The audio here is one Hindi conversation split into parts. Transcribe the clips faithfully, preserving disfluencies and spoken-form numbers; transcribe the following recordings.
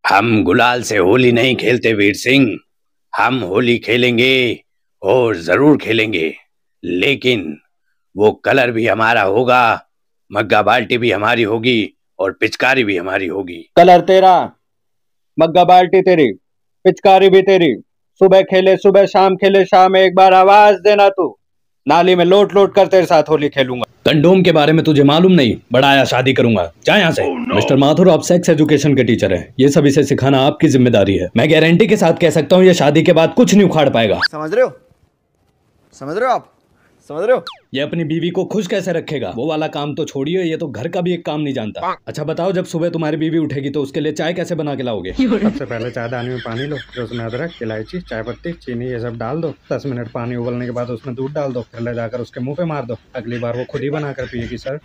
हम गुलाल से होली नहीं खेलते वीर सिंह। हम होली खेलेंगे और जरूर खेलेंगे, लेकिन वो कलर भी हमारा होगा, मग्गा बाल्टी भी हमारी होगी और पिचकारी भी हमारी होगी। कलर तेरा, मग्गा बाल्टी तेरी, पिचकारी भी तेरी। सुबह खेले सुबह, शाम खेले शाम, एक बार आवाज देना तू, नाली में लोट लोट कर तेरे साथ होली खेलूंगा। कंडोम के बारे में तुझे मालूम नहीं, बड़ा आया शादी करूंगा, जा यहाँ से। oh, no. मिस्टर माथुर, आप सेक्स एजुकेशन के टीचर हैं, ये सब इसे सिखाना आपकी जिम्मेदारी है। मैं गारंटी के साथ कह सकता हूँ ये शादी के बाद कुछ नहीं उखाड़ पाएगा। समझ रहे हो समझ रहे हो आप समझ रहे हो? ये अपनी बीवी को खुश कैसे रखेगा? वो वाला काम तो छोड़िए, ये तो घर का भी एक काम नहीं जानता। अच्छा बताओ, जब सुबह तुम्हारी बीवी उठेगी तो उसके लिए चाय कैसे बना के लाओगे? सबसे पहले चायदानी में पानी लो, फिर उसमें अदरक, इलायची, चाय पत्ती, चीनी ये सब डाल दो। दस मिनट पानी उबलने के बाद उसमें दूध डाल दो, फिर ले जाकर उसके मुंह पे मार दो। अगली बार वो खुद ही बना कर पिएगी सर।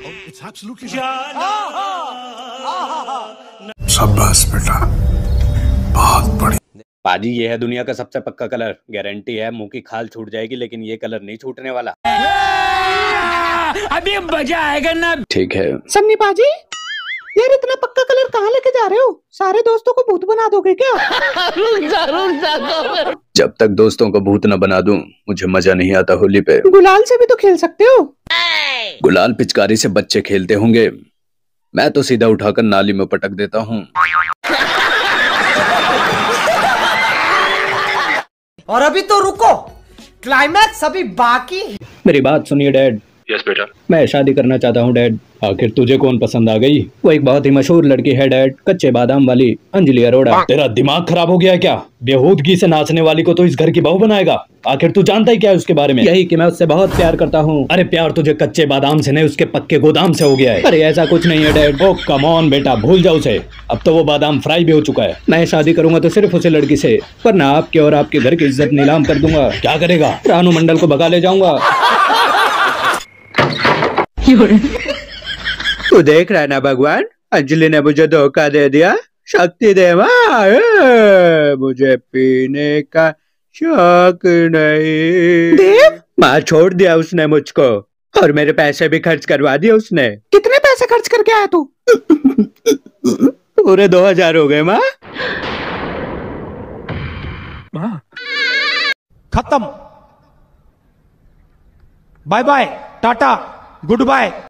शाबाश बेटा, बहुत बढ़िया। पाजी, ये है दुनिया का सबसे पक्का कलर, गारंटी है मुंह की खाल छूट जाएगी लेकिन ये कलर नहीं छूटने वाला। अभी मजा आएगा ना। ठीक है सन्नी पाजी, यार इतना पक्का कलर कहाँ लेके जा रहे हो? सारे दोस्तों को भूत बना दोगे क्या? जब तक दोस्तों को भूत न बना दूं, मुझे मजा नहीं आता होली पे। गुलाल से भी तो खेल सकते हो। गुलाल पिचकारी से बच्चे खेलते होंगे, मैं तो सीधा उठाकर नाली में पटक देता हूँ। और अभी तो रुको, क्लाइमैक्स अभी बाकी। मेरी बात सुनिए डैड। यस बेटा। मैं शादी करना चाहता हूँ डैड। आखिर तुझे कौन पसंद आ गई? वो एक बहुत ही मशहूर लड़की है डैड, कच्चे बादाम वाली, अंजलि अरोड़ा। तेरा दिमाग खराब हो गया क्या? बेहूदगी से नाचने वाली को तो इस घर की बहू बनाएगा? आखिर तू जानता ही क्या है उसके बारे में? यही कि मैं उससे बहुत प्यार करता हूँ। अरे प्यार तुझे कच्चे बादाम से नहीं, उसके पक्के गोदाम से हो गया है। अरे ऐसा कुछ नहीं है डैड। ओ कम ऑन बेटा, भूल जाओ उसे, अब तो वो बादाम फ्राई भी हो चुका है। मैं शादी करूंगा तो सिर्फ उसे लड़की से, वरना आपके और आपके घर की इज्जत नीलाम कर दूंगा। क्या करेगा? रानू मंडल को भगा ले जाऊंगा। तू देख रहा है ना भगवान, अंजलि ने मुझे धोखा दे दिया। शक्ति दे माँ, मुझे पीने का शौक नहीं। देव, माँ छोड़ दिया उसने मुझको, और मेरे पैसे भी खर्च करवा दिए उसने। कितने पैसे खर्च करके आया तू? पूरे दो हजार हो गए माँ। खत्म, bye bye, tata, good bye.